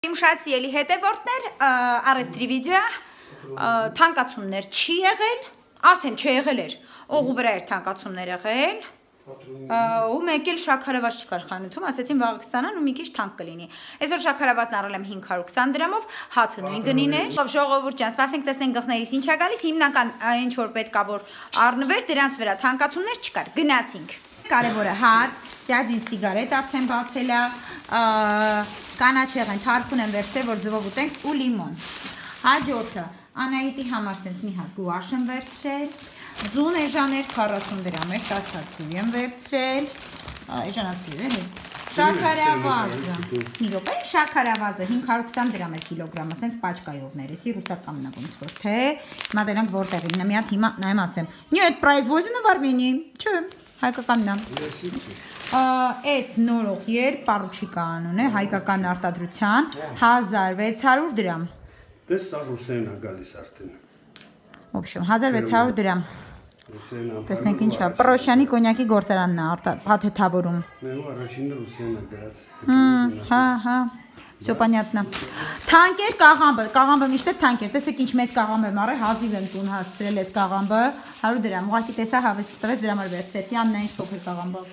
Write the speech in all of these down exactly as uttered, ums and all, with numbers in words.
Իմ շատ սիրելի հետևորդներ, առևտրի վիդեո թանկացումներ չի եղել, ասեմ չի եղել էր, օղու վրա էր թանկացումներ եղել, ու մեկ էլ շաքարավազ չկար խանութում, ասեցին վաղը կստանան ու մի քիչ թանկ կլինի։ Այսօր շաքարավազն առել եմ հինգ հարյուր քսան դրամով, հացը նույն գնին է։ Ժողովուրդ ջան, սպասենք տեսնենք գլխներիս ինչ է գալիս, հիմնական ինչ որ պետք է որ առնվեր, դրանց վրա թանկացումներ չկար, գնացինք։ Կարևորը հաց, ծյաձին սիգարետ արդեն բացել է, կանաչեղեն թարխուն եմ վերցրել, որ ձվով ուտենք ու լիմոն։ Հաջորդը Անահիտի համար սենց մի հատ գուաշ եմ վերցրել, ձուն էժաներ քառասուն դրամ էր, տասը հատ ձու եմ վերցրել, էժանացրել էլի։ Շաքարավազը, մի րոպե, շաքարավազը հինգ հարյուր քսան դրամ է կիլոգրամը, սենց պաչկայովներ, էսի ռուսականն է ոնց որ, թե հիմա դրանք որտեղին, մի հատ հիմա նայեմ ասեմ, нет, производено в Армении, չէ, հայկականն է։ Այս նորող եր պարուչիկա անուն է, հայկական արտադրության, հազար վեց հարյուր դրամ։ Դες սա Ռուսեն է գալիս արդեն։ Ոբշեմ, հազար վեց հարյուր դրամ։ Տեսնենք ինչ է, Պրոշյանի կոնյակի գործարանն է փաթեթավորում։ Նայու առաջինը Ռուսեն է գրած։ Հա, հա, всё понятно։ Թանկեր կաղամբը, կաղամբը միշտ է թանկեր, տեսեք ինչ մեծ կաղամբ եմ առել, հազիվ եմ տուն հասցրել այս կաղամբը, հարյուր դրամ, ուղղակի տեսա հավեսից տվեց դրա համար վերցրեցի, Աննա ինչ փոքր կաղամբը։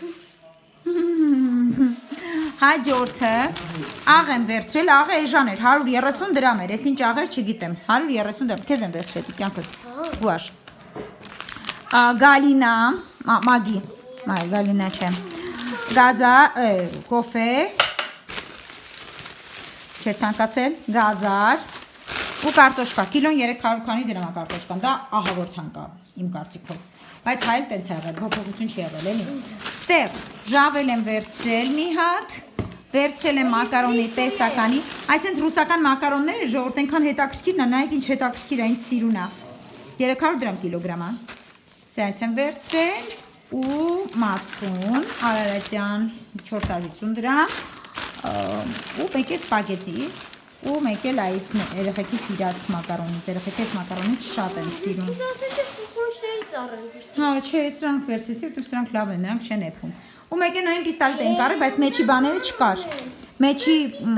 Հաջորդը աղ եմ վերցրել, աղը էժան էր, հարյուր երեսուն դրամ էր, ես ինչ աղեր չգիտեմ, հարյուր երեսուն դրամ, քեզ եմ վերցրել, կյանքս, գուաշ։ Գալինա, մագի, գալինա չէ, գազա, կոֆե, չեր թանկացել, գազար ու կարտոշկա, կիլոն երեք հարյուր քանի դրամ է կարտոշկան, դա ահավոր թանկ է իմ կարծիքով, բայց հայլ տենց է եղել, փոփոխություն չի եղել, էլի։ Ստեղ ժավել եմ վերցրել մի հատ, վերցրել եմ մակարոնի տեսականի, այսինքն ռուսական մակարոնները ժողովուրդ այնքան հետաքրքիրն է, նայեք ինչ հետաքրքիր է, ինչ սիրուն է, երեք հարյուր դրամ կիլոգրամ է, սենց եմ վերցրել ու մածուն, արարատյան չորս հարյուր ութսուն դրամ, ու մեկ է սպագետի, ու մեկ էլ այս երեխեքի սիրած մակարոնից, երեխեքի այս մակարոնից շատ են սիրում։ Հա, չէ, սրանք վերցեցի, որտեղ սրանք լավ են, նրանք չեն էփում։ Ու մեկ է նույն պիստալետ են կարել, բայց մեջի բաները չկար։ Մեջի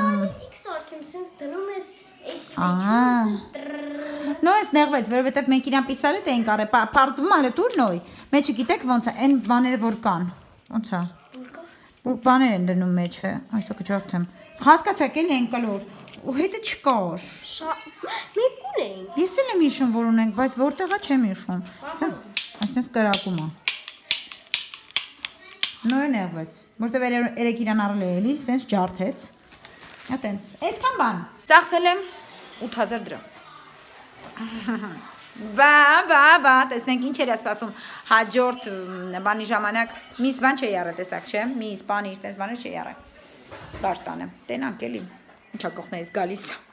Նո, ես նեղվեց, որովհետև մենք իրան պիստալետ էին կարել, պարզվում ալը տուր նոյ, մեջը գիտեք ոնց է, այն բաները որ կան, ոնց է, բաներ են դնում մեջը, այսո կջարդեմ, հասկացակ էլի են կլոր, ու հետը չկար։ Մենք ունենք։ Ես էլ եմ իշում, որ ունենք, բայց որտեղա չեմ իշում, այսպես կրակում է։ Նոյ նեղվեց, որտև երեք իրան առել է էլի, սենց ջարդեց, ատենց, այսքան բան, ծախսել եմ ութ հազար դրամ։ Բա, բա, բա, տեսնենք ինչ էր ասպասում, հաջորդ բանի ժամանակ, միս բան չի յարը տեսակ, չէ, միս բանի, տենց բաներ չի յարը, բար տանը, տենանք էլի, ինչա կողնեիս գալիս։